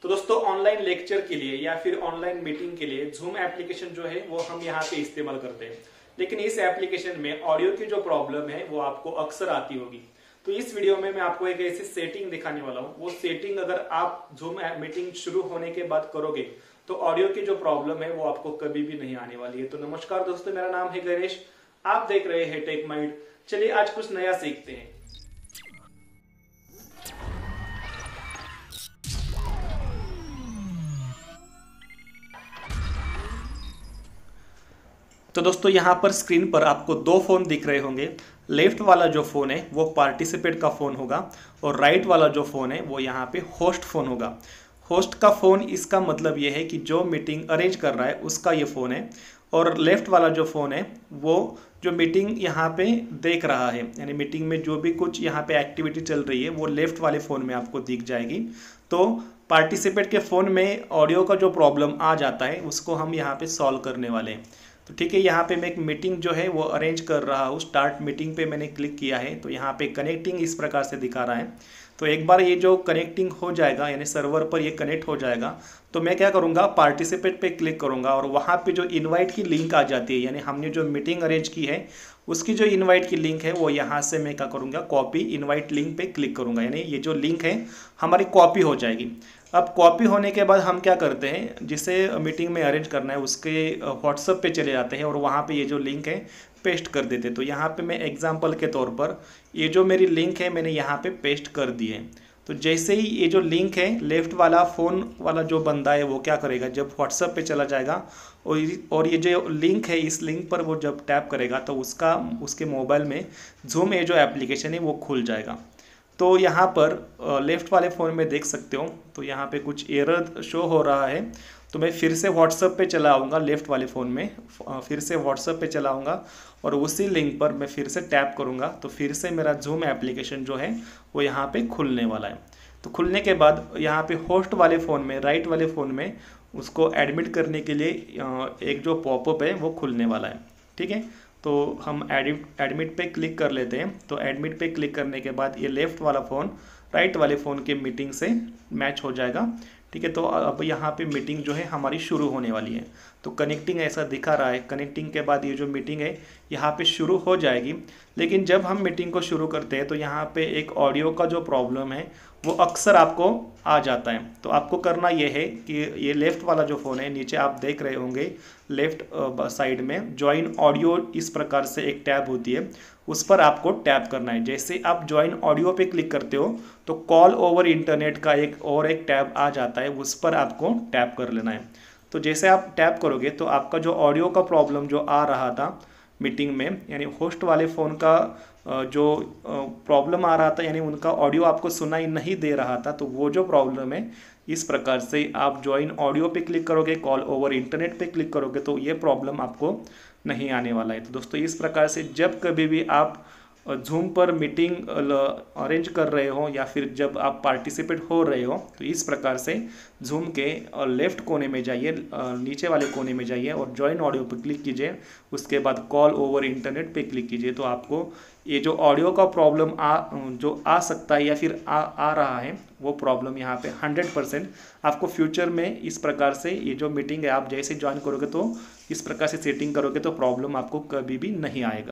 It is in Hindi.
तो दोस्तों ऑनलाइन लेक्चर के लिए या फिर ऑनलाइन मीटिंग के लिए जूम एप्लीकेशन जो है वो हम यहाँ पे इस्तेमाल करते हैं। लेकिन इस एप्लीकेशन में ऑडियो की जो प्रॉब्लम है वो आपको अक्सर आती होगी। तो इस वीडियो में मैं आपको एक ऐसी सेटिंग दिखाने वाला हूँ। वो सेटिंग अगर आप जूम मीटिंग शुरू होने के बाद करोगे तो ऑडियो की जो प्रॉब्लम है वो आपको कभी भी नहीं आने वाली है। तो नमस्कार दोस्तों, मेरा नाम है गणेश, आप देख रहे हैं टेक माइंड। चलिए आज कुछ नया सीखते हैं। तो दोस्तों यहाँ पर स्क्रीन पर आपको दो फोन दिख रहे होंगे। लेफ्ट वाला जो फोन है वो पार्टिसिपेट का फोन होगा और राइट वाला जो फोन है वो यहाँ पे होस्ट फोन होगा। होस्ट का फोन, इसका मतलब ये है कि जो मीटिंग अरेंज कर रहा है उसका ये फोन है, और लेफ्ट वाला जो फोन है वो जो मीटिंग यहाँ पे देख रहा है, यानी मीटिंग में जो भी कुछ यहाँ पे एक्टिविटी चल रही है वो लेफ्ट वाले फोन में आपको दिख जाएगी। तो पार्टिसिपेट के फोन में ऑडियो का जो प्रॉब्लम आ जाता है उसको हम यहाँ पे सॉल्व करने वाले हैं। तो ठीक है, यहाँ पे मैं एक मीटिंग जो है वो अरेंज कर रहा हूँ। स्टार्ट मीटिंग पे मैंने क्लिक किया है तो यहाँ पे कनेक्टिंग इस प्रकार से दिखा रहा है। तो एक बार ये जो कनेक्टिंग हो जाएगा, यानी सर्वर पर ये कनेक्ट हो जाएगा, तो मैं क्या करूँगा, पार्टिसिपेट पे क्लिक करूँगा और वहाँ पे जो इनवाइट की लिंक आ जाती है, यानी हमने जो मीटिंग अरेंज की है उसकी जो इनवाइट की लिंक है वो यहाँ से मैं क्या करूँगा, कॉपी इनवाइट लिंक पे क्लिक करूँगा, यानी ये जो लिंक है हमारी कॉपी हो जाएगी। अब कॉपी होने के बाद हम क्या करते हैं, जिसे मीटिंग में अरेंज करना है उसके व्हाट्सएप पे चले जाते हैं और वहाँ पे ये जो लिंक है पेस्ट कर देते हैं। तो यहाँ पे मैं एग्जांपल के तौर पर ये जो मेरी लिंक है मैंने यहाँ पे पेस्ट कर दी है। तो जैसे ही ये जो लिंक है, लेफ्ट वाला फ़ोन वाला जो बंदा है वो क्या करेगा, जब व्हाट्सएप पे चला जाएगा और ये जो लिंक है इस लिंक पर वो जब टैप करेगा तो उसके मोबाइल में जूम ये जो एप्लीकेशन है वो खुल जाएगा। तो यहाँ पर लेफ़्ट वाले फ़ोन में देख सकते हो, तो यहाँ पे कुछ एरर शो हो रहा है। तो मैं फिर से व्हाट्सएप पे चला आऊँगा, लेफ़्ट वाले फ़ोन में फिर से व्हाट्सएप पे चला आऊँगा और उसी लिंक पर मैं फिर से टैप करूँगा तो फिर से मेरा जूम एप्लीकेशन जो है वो यहाँ पे खुलने वाला है। तो खुलने के बाद यहाँ पे होस्ट वाले फ़ोन में, राइट वाले फ़ोन में उसको एडमिट करने के लिए एक जो पॉपअप है वो खुलने वाला है। ठीक है, तो हम एडमिट पे क्लिक कर लेते हैं। तो एडमिट पे क्लिक करने के बाद ये लेफ़्ट वाला फ़ोन राइट वाले फ़ोन के मीटिंग से मैच हो जाएगा। ठीक है, तो अब यहाँ पे मीटिंग जो है हमारी शुरू होने वाली है। तो कनेक्टिंग ऐसा दिखा रहा है। कनेक्टिंग के बाद ये जो मीटिंग है यहाँ पे शुरू हो जाएगी। लेकिन जब हम मीटिंग को शुरू करते हैं तो यहाँ पे एक ऑडियो का जो प्रॉब्लम है वो अक्सर आपको आ जाता है। तो आपको करना ये है कि ये लेफ़्ट वाला जो फ़ोन है, नीचे आप देख रहे होंगे लेफ़्ट साइड में ज्वाइन ऑडियो इस प्रकार से एक टैब होती है, उस पर आपको टैप करना है। जैसे आप ज्वाइन ऑडियो पे क्लिक करते हो तो कॉल ओवर इंटरनेट का एक टैब आ जाता है, उस पर आपको टैप कर लेना है। तो जैसे आप टैप करोगे तो आपका जो ऑडियो का प्रॉब्लम जो आ रहा था मीटिंग में, यानी होस्ट वाले फ़ोन का जो प्रॉब्लम आ रहा था, यानी उनका ऑडियो आपको सुनाई नहीं दे रहा था, तो वो जो प्रॉब्लम है इस प्रकार से आप ज्वाइन ऑडियो पे क्लिक करोगे, कॉल ओवर इंटरनेट पे क्लिक करोगे तो ये प्रॉब्लम आपको नहीं आने वाला है। तो दोस्तों इस प्रकार से जब कभी भी आप जूम पर मीटिंग अरेंज कर रहे हो या फिर जब आप पार्टिसिपेट हो रहे हो तो इस प्रकार से जूम के लेफ़्ट कोने में जाइए, नीचे वाले कोने में जाइए और ज्वाइन ऑडियो पर क्लिक कीजिए। उसके बाद कॉल ओवर इंटरनेट पे क्लिक कीजिए। तो आपको ये जो ऑडियो का प्रॉब्लम आ सकता है या फिर आ रहा है वो प्रॉब्लम यहाँ पे 100% आपको फ्यूचर में इस प्रकार से ये जो मीटिंग है आप जैसे ज्वाइन करोगे तो इस प्रकार से सेटिंग करोगे तो प्रॉब्लम आपको कभी भी नहीं आएगा।